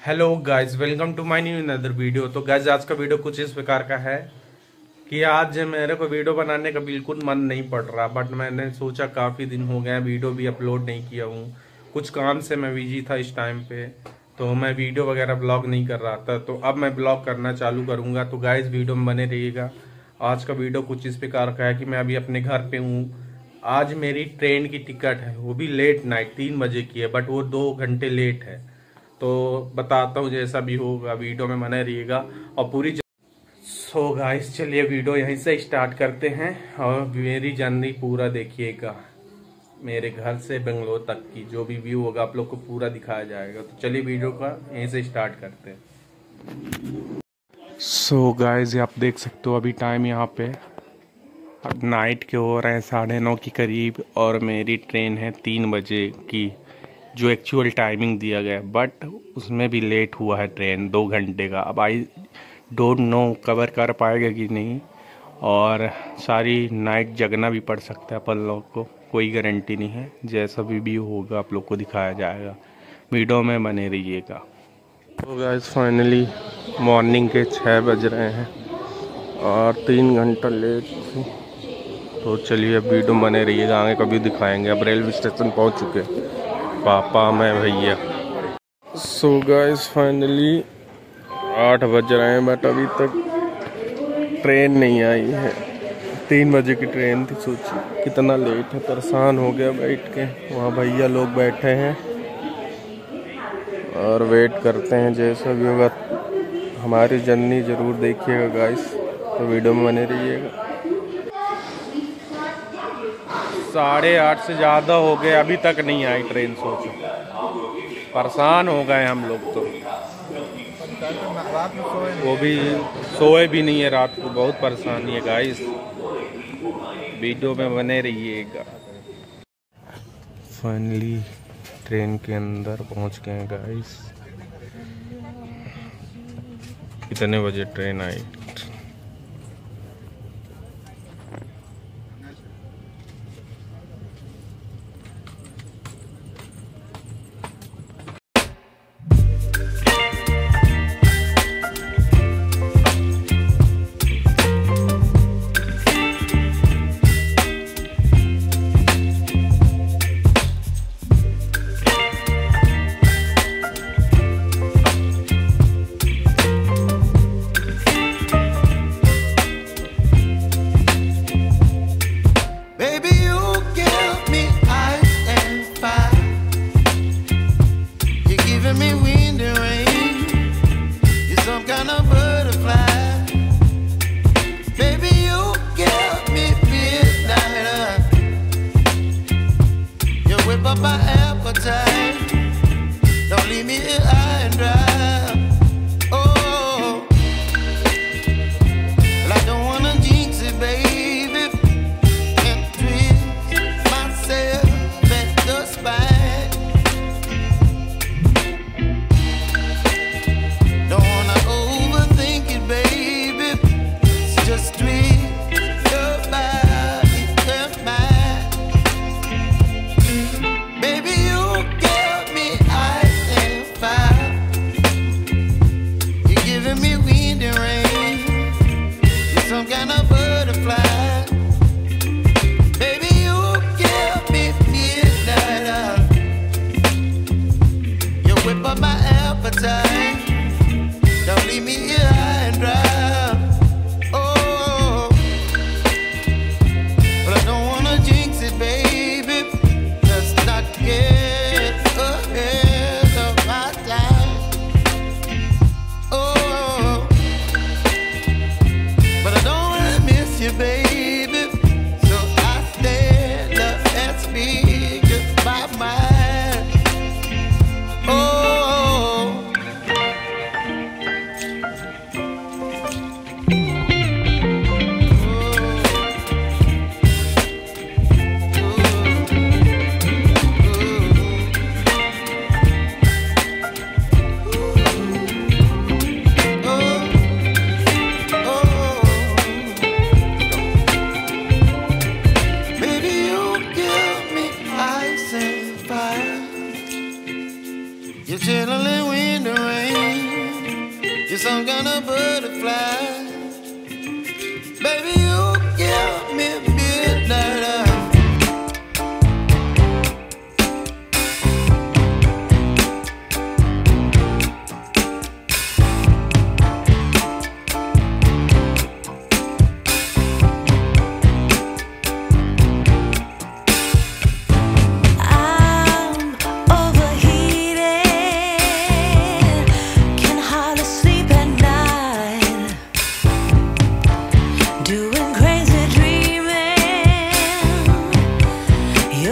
Hello guys, welcome to my new another video. तो guys, आज का वीडियो कुछ इस प्रकार का है कि आज मेरे को वीडियो बनाने का बिल्कुल मन नहीं पड़ रहा, बट मैंने सोचा काफ़ी दिन हो गए वीडियो भी अपलोड नहीं किया हूँ। कुछ काम से मैं बिजी था इस टाइम पे, तो मैं वीडियो वगैरह ब्लॉग नहीं कर रहा था। तो अब मैं ब्लॉग करना चालू करूँगा। तो गाइस, वीडियो में बने रहिएगा। आज का वीडियो कुछ इस प्रकार का है कि मैं अभी अपने घर पे हूँ। आज मेरी ट्रेन की टिकट है, वो भी लेट नाइट 3 बजे की है, बट वो 2 घंटे लेट है। तो बताता हूँ, जैसा भी होगा वीडियो में बने रहिएगा और पूरी। सो गाइस, चलिए वीडियो यहीं से स्टार्ट करते हैं और मेरी जर्नी पूरा देखिएगा। मेरे घर से बेंगलोर तक की जो भी व्यू होगा आप लोग को पूरा दिखाया जाएगा। तो चलिए वीडियो का यहीं से स्टार्ट करते हैं। सो गाइस, आप देख सकते हो अभी टाइम यहाँ पे अब नाइट के हो रहे हैं 9:30 के करीब, और मेरी ट्रेन है 3 बजे की, जो एक्चुअल टाइमिंग दिया गया है। बट उसमें भी लेट हुआ है ट्रेन 2 घंटे का। अब आई डोंट नो कवर कर पाएगा कि नहीं, और सारी नाइट जगना भी पड़ सकता है अपन लोग को, कोई गारंटी नहीं है। जैसा भी व्यू होगा आप लोग को दिखाया जाएगा, वीडियो में बने रहिएगा। तो गाइस, फाइनली मॉर्निंग के 6 बज रहे हैं और 3 घंटा लेट थी। तो चलिए अब वीडियो बने रहिएगा, आगे कभी दिखाएंगे। अब रेलवे स्टेशन पहुंच चुके, पापा मैं भैया। सो गाइस, फाइनली 8 बज रहे हैं, बट अभी तक ट्रेन नहीं आई है। 3 बजे की ट्रेन थी। सोचिए कितना लेट है, परेशान हो गया बैठ के। वहाँ भैया लोग बैठे हैं और वेट करते हैं, जैसा भी होगा। हमारी जर्नी ज़रूर देखिएगा गाइस, तो वीडियो में बने रहिएगा। 8:30 से ज़्यादा हो गए, अभी तक नहीं आई ट्रेन। सोचो, परेशान हो गए हम लोग। तो वो भी सोए भी नहीं है रात को, बहुत परेशानी है गाइस। वीडियो में बने रहिएगा। फाइनली ट्रेन के अंदर पहुंच गए हैं गाइस। कितने बजे ट्रेन आई? My appetite, don't leave me here high and dry. Oh, well, I don't wanna jinx it, baby, and twist myself at the spine. Don't wanna overthink it, baby, it's just twist your body and mine. Baby, you get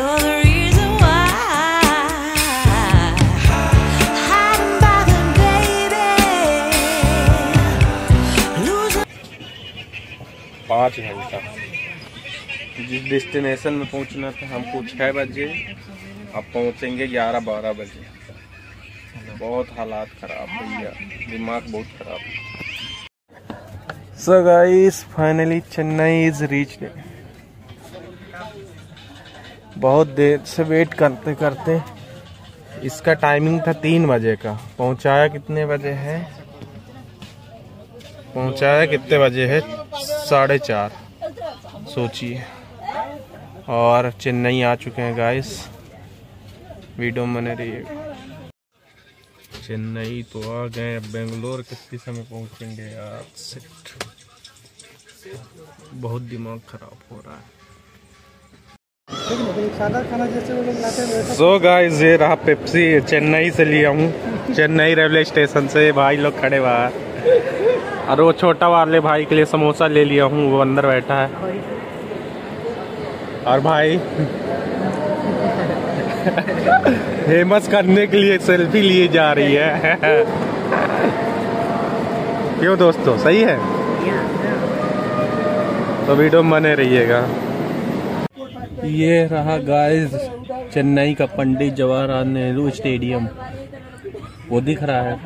You're the reason why. Hiding by the baby. Losing. 5 घंटा जिस destination में पहुंचना था हमको 6 बजे, अब पहुंचेंगे 11-12 बजे। बहुत हालात खराब भैया, दिमाग बहुत खराब। So guys finally Chennai is reached. बहुत देर से वेट करते करते इसका टाइमिंग था 3 बजे का, पहुंचाया कितने बजे है? पहुंचाया कितने बजे है? 4:30। सोचिए। और चेन्नई आ चुके हैं गाइस, वीडियो बने रहिए। चेन्नई तो आ गए, अब बेंगलोर कितने समय पहुंचेंगे यार। शिट, बहुत दिमाग खराब हो रहा है। सो गाइस ये रहा पेप्सी, चेन्नई से लिया हूँ, चेन्नई रेलवे स्टेशन से। भाई लोग खड़े बाहर, और वो छोटा वाले भाई के लिए समोसा ले लिया हूँ, वो अंदर बैठा है। और भाई फेमस करने के लिए सेल्फी लिए जा रही है। क्यों दोस्तों, सही है? तो वीडियो में बने रहिएगा। ये रहा गाइस चेन्नई का पंडित जवाहरलाल नेहरू स्टेडियम, वो दिख रहा है।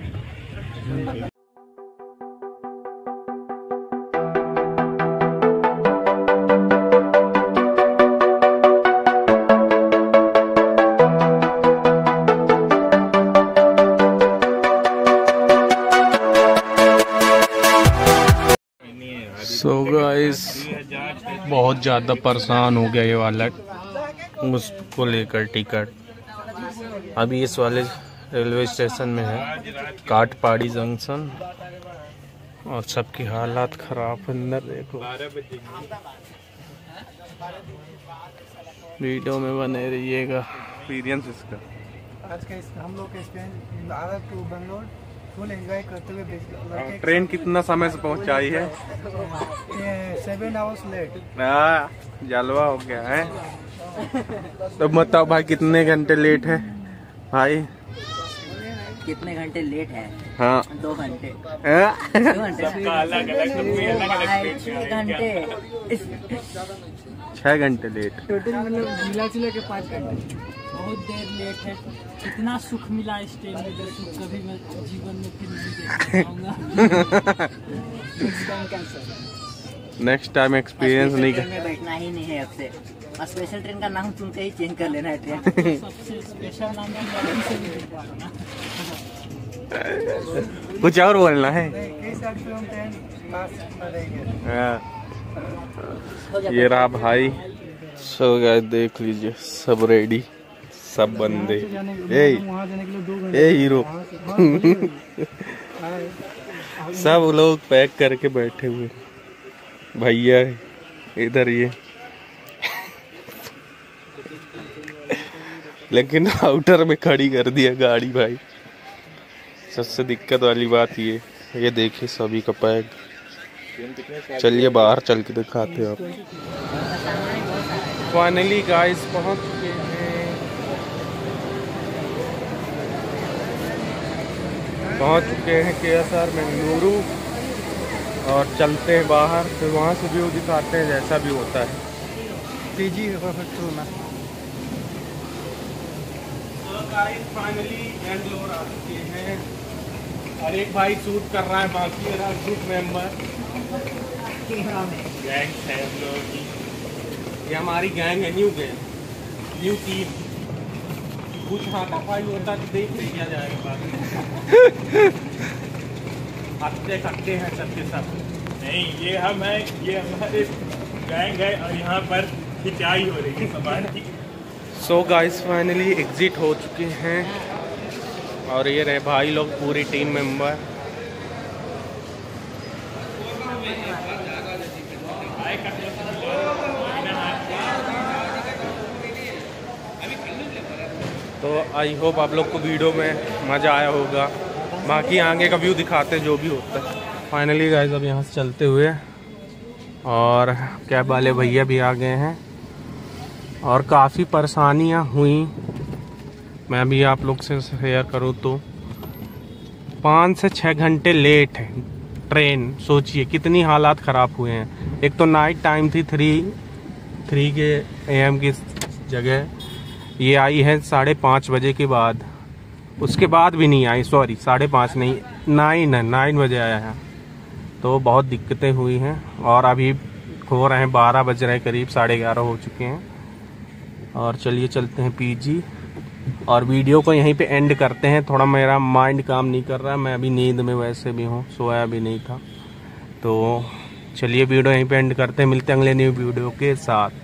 सो गाइस बहुत ज़्यादा परेशान हो गया ये वाला उसको लेकर टिकट। अभी इस वाले रेलवे स्टेशन में है, काटपाड़ी जंक्शन, और सबकी हालात खराब। अंदर देखो, वीडियो में बने रहिएगा। एक्सपीरियंस इसका आज का हम लोग का Agra to Bangalore full enjoy करते हुए। ट्रेन कितना समय से पहुंचाई है? 7 आवर्स लेट। जलवा हो गया है। तो बताओ भाई कितने घंटे लेट है? भाई कितने घंटे लेट है? हाँ 2 घंटे। 2 घंटे 6 घंटे लेट। टोटल मतलब मिला जुला के 5 घंटे। बहुत देर लेट है। इतना सुख मिला इस ट्रेन में जो सुख कभी मैं जीवन में फिर नहीं देख पाऊंगा। नेक्स्ट टाइम एक्सपीरियंस नहीं कर। में बैठना ही नहीं है अब से। स्पेशल ट्रेन का नाम सुनते ही चेंज कर लेना है ट्रेन। सबसे स्पेशल नाम कुछ और बोलना है? ये रहा भाई। सो गाइस देख लीजिए, सब रेडी, सब बंदे। ए हीरो सब लोग पैक करके बैठे हुए। भैया इधर ये लेकिन आउटर में खड़ी कर दिया गाड़ी भाई। सबसे दिक्कत वाली बात ये देखिए सभी का पैक। चलिए बाहर चल के दिखाते हैं आप। फाइनली गाइस पहुंच चुके हैं, KSR बेंगलुरु, और चलते हैं बाहर, फिर वहाँ से व्यू दिखाते हैं जैसा भी होता है। फाइनली बेंगलोर आ चुके हैं, और एक भाई शूट कर रहा है, बाकी मेरा ग्रुप मेंबर गैंग है हम लोगों की। ये हमारी गैंग है, न्यू टीम। कुछ हाथापाई होता तो देख लिया जाएगा बाद में। हत्ते हैं सबके सब। नहीं, ये हम है, ये हमारे गैंग है, और यहाँ पर खिंचाई हो रही है सामान की। सो गाइस फाइनली एग्जिट हो चुके हैं, और ये रहे भाई लोग पूरी टीम मेंबर। तो आई होप आप लोग को वीडियो में मज़ा आया होगा। बाकी आगे का व्यू दिखाते हैं जो भी होता है। फाइनली गाइस अब यहाँ से चलते हुए, और कैब वाले भैया भी आ गए हैं, और काफ़ी परेशानियां हुई। मैं भी आप लोग से शेयर करूं तो 5 से 6 घंटे लेट है ट्रेन। सोचिए कितनी हालात ख़राब हुए हैं। एक तो नाइट टाइम थी 3 के AM की जगह ये आई है 5:30 बजे के बाद। उसके बाद भी नहीं आई, सॉरी 5:30 नहीं 9 बजे आया है। तो बहुत दिक्कतें हुई हैं और अभी हो रहे हैं 12 बज रहे करीब, 11:30 हो चुके हैं। और चलिए चलते हैं PG और वीडियो को यहीं पे एंड करते हैं। थोड़ा मेरा माइंड काम नहीं कर रहा, मैं अभी नींद में वैसे भी हूँ, सोया भी नहीं था। तो चलिए वीडियो यहीं पे एंड करते हैं, मिलते हैं अगले न्यू वीडियो के साथ।